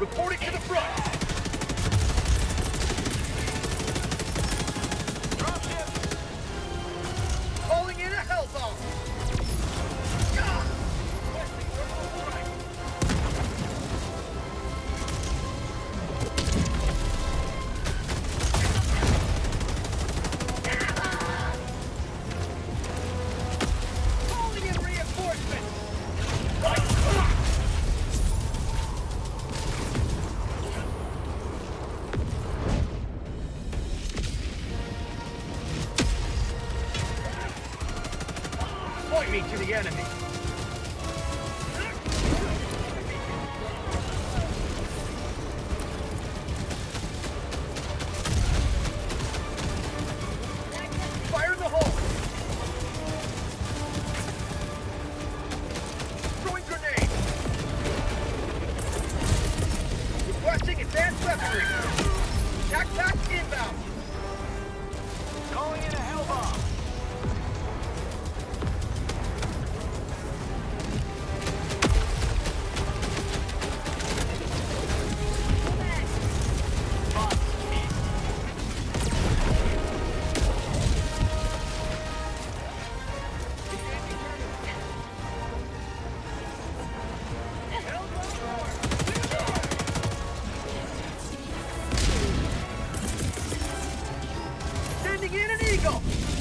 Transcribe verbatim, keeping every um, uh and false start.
Reporting to the front. Dropship. Calling in a Hellbombed. Ah! Requesting thermal strike. Calling in reinforcements. Point me to the enemy. Fire in the hole. Throwing grenade. Requesting advanced weaponry. Attack pack inbound. Calling in a Hellbomb. Sending in an eagle!